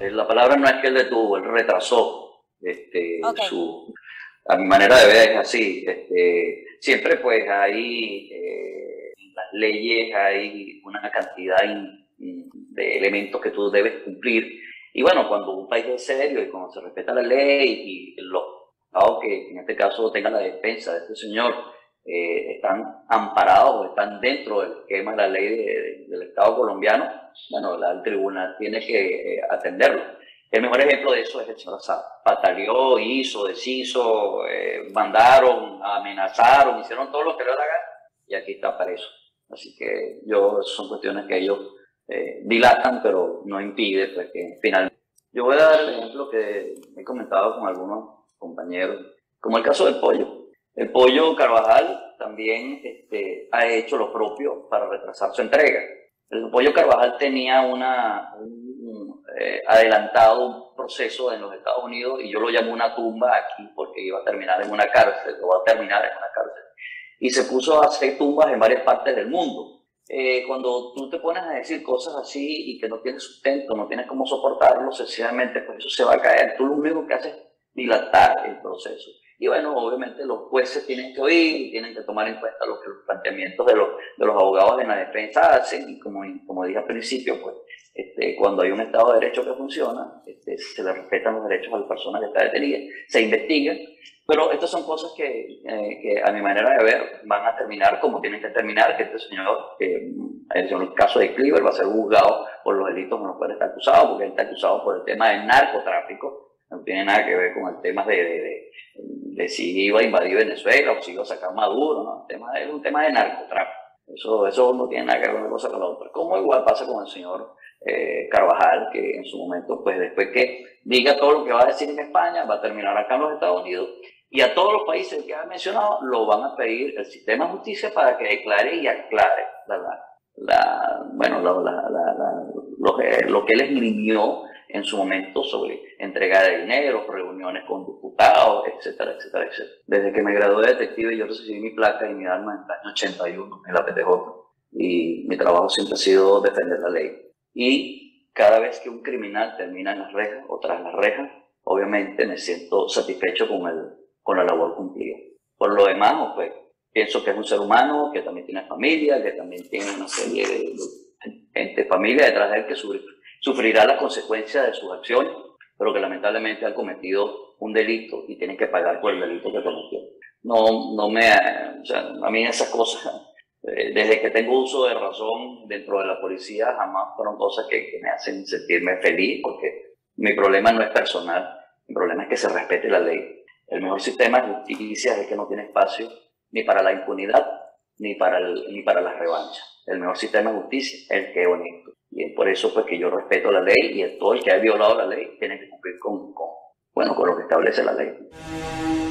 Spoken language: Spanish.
la palabra no es que él detuvo, él retrasó Ok. a mi manera de ver es así. Siempre pues hay, en las leyes hay una cantidad de elementos que tú debes cumplir. Y bueno, cuando un país es serio y cuando se respeta la ley y los estados que en este caso tengan la defensa de este señor, están amparados, están dentro del esquema de la ley del Estado colombiano, bueno, el tribunal tiene que atenderlo. El mejor ejemplo de eso es el señor Assad. Pataleó, hizo, deshizo, mandaron, amenazaron, hicieron todo lo que le da la gana y aquí está preso. Así que son cuestiones que ellos dilatan, pero no impide pues, que finalmente. Yo voy a dar el ejemplo que he comentado con algunos compañeros, como el caso del pollo. El pollo Carvajal también ha hecho lo propio para retrasar su entrega. El pollo Carvajal tenía adelantado un proceso en los Estados Unidos y yo lo llamo una tumba aquí porque iba a terminar en una cárcel, o va a terminar en una cárcel. Y se puso a hacer tumbas en varias partes del mundo. Cuando tú te pones a decir cosas así y que no tienes sustento, no tienes cómo soportarlo, sencillamente pues eso se va a caer. Tú lo único que haces es dilatar el proceso. Y bueno, obviamente los jueces tienen que oír y tienen que tomar en cuenta lo que los planteamientos de los abogados en la defensa hacen. Y como dije al principio, pues cuando hay un Estado de Derecho que funciona, se le respetan los derechos a la persona que está detenida, se investiga. Pero estas son cosas que a mi manera de ver van a terminar como tienen que terminar, que este señor, en el caso de Cleaver, va a ser juzgado por los delitos con los cuales está acusado, porque él está acusado por el tema del narcotráfico, no tiene nada que ver con el tema de si iba a invadir Venezuela o si iba a sacar Maduro, ¿no? Es un tema de narcotráfico. Eso no tiene nada que ver una cosa con la otra. Como igual pasa con el señor Carvajal, que en su momento, pues después que diga todo lo que va a decir en España, va a terminar acá en los Estados Unidos. Y a todos los países que ha mencionado lo van a pedir el sistema de justicia para que declare y aclare lo que él esgrimió en su momento sobre entrega de dinero, reuniones con diputados, etcétera, etcétera, etcétera. Desde que me gradué de detective yo recibí mi placa y mi arma en el año 81 en la PTJ y mi trabajo siempre ha sido defender la ley. Y cada vez que un criminal termina en las rejas o tras las rejas, obviamente me siento satisfecho con la labor cumplida. Por lo demás, pues, pienso que es un ser humano, que también tiene familia, que también tiene una serie de gente, familia detrás de él que sufrirá las consecuencias de sus acciones, pero que lamentablemente ha cometido un delito y tiene que pagar por el delito que cometió. O sea, a mí esas cosas, desde que tengo uso de razón dentro de la policía, jamás fueron cosas que me hacen sentirme feliz, porque mi problema no es personal, mi problema es que se respete la ley. El mejor sistema de justicia es el que no tiene espacio ni para la impunidad ni para la revancha. El mejor sistema de justicia es el que es honesto. Y es por eso pues que yo respeto la ley y todo el que ha violado la ley tiene que cumplir con lo que establece la ley.